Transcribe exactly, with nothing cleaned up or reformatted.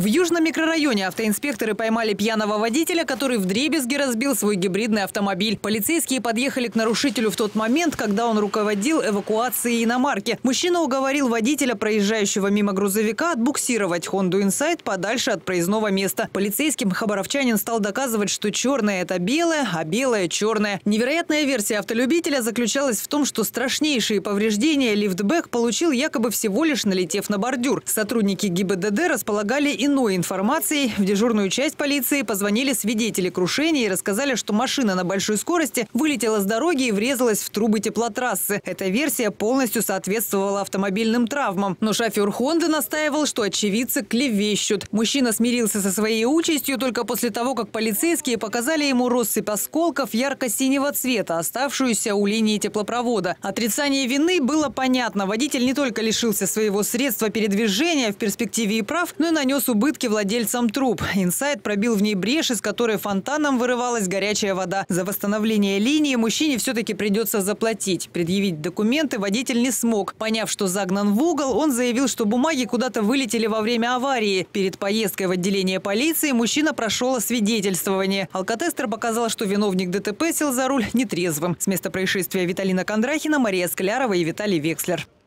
В Южном микрорайоне автоинспекторы поймали пьяного водителя, который вдребезги разбил свой гибридный автомобиль. Полицейские подъехали к нарушителю в тот момент, когда он руководил эвакуацией иномарки. Мужчина уговорил водителя, проезжающего мимо грузовика, отбуксировать Honda Insight подальше от проездного места. Полицейским хабаровчанин стал доказывать, что черное – это белое, а белое – черное. Невероятная версия автолюбителя заключалась в том, что страшнейшие повреждения лифтбэк получил якобы всего лишь налетев на бордюр. Сотрудники ГИБДД располагали иной информацией. В дежурную часть полиции позвонили свидетели крушения и рассказали, что машина на большой скорости вылетела с дороги и врезалась в трубы теплотрассы. Эта версия полностью соответствовала автомобильным травмам. Но шофер «Хонды» настаивал, что очевидцы клевещут. Мужчина смирился со своей участью только после того, как полицейские показали ему россыпь осколков ярко-синего цвета, оставшуюся у линии теплопровода. Отрицание вины было понятно. Водитель не только лишился своего средства передвижения в перспективе и прав, но и нанес убытки владельцам труб. Инсайт пробил в ней брешь, из которой фонтаном вырывалась горячая вода. За восстановление линии мужчине все-таки придется заплатить. Предъявить документы водитель не смог. Поняв, что загнан в угол, он заявил, что бумаги куда-то вылетели во время аварии. Перед поездкой в отделение полиции мужчина прошел освидетельствование. Алкотестер показал, что виновник ДТП сел за руль нетрезвым. С места происшествия Виталина Кондрахина, Мария Склярова и Виталий Векслер.